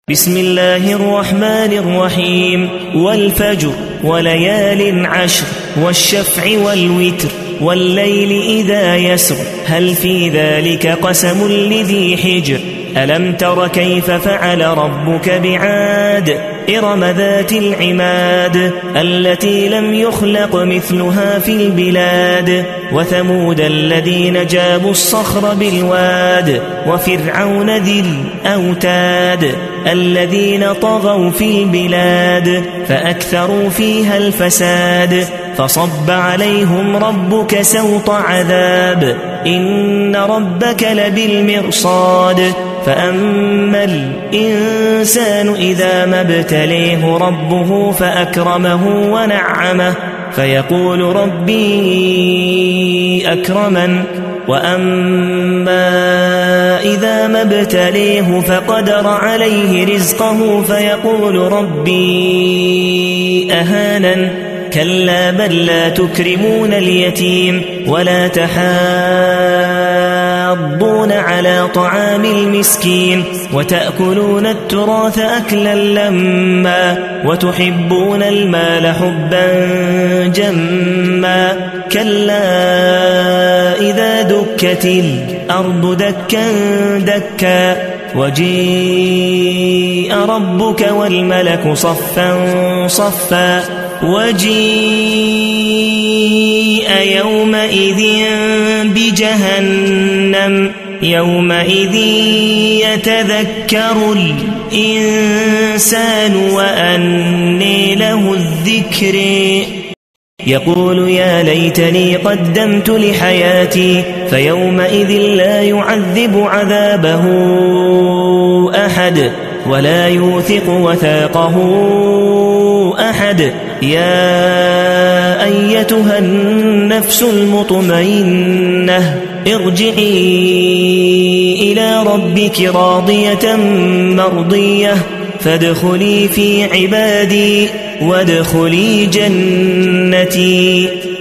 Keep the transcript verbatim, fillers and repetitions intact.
بسم الله الرحمن الرحيم والفجر وليال عشر والشفع والوتر والليل إذا يسر هل في ذلك قسم لذي حجر ألم تر كيف فعل ربك بعاد إرم ذات العماد التي لم يخلق مثلها في البلاد وثمود الذين جابوا الصخر بالواد وفرعون ذي الأوتاد الذين طغوا في البلاد فأكثروا فيها الفساد فصب عليهم ربك سوط عذاب إن ربك لبالمرصاد فأما الإنسان إذا ما ابتليه ربه فأكرمه ونعمه فيقول ربي أكرمن وأما إذا ما ابتليه فقدر عليه رزقه فيقول ربي أهانن كلا بل لا تكرمون اليتيم ولا تحاضون على طعام المسكين وتأكلون التراث أكلا لما وتحبون المال حبا جما كلا إذا دكت الأرض دكا دكا وجيء ربك والملك صفا صفا وجيء يومئذ بجهنم يومئذ يتذكر الإنسان وأنى له الذكر يقول يا ليتني قدمت لحياتي فيومئذ لا يعذب عذابه أحد ولا يوثق وثاقه أحد يا أيتها النفس المطمئنة ارجعي إلى ربك راضية مرضية فادخلي في عبادي وادخلي جنتي.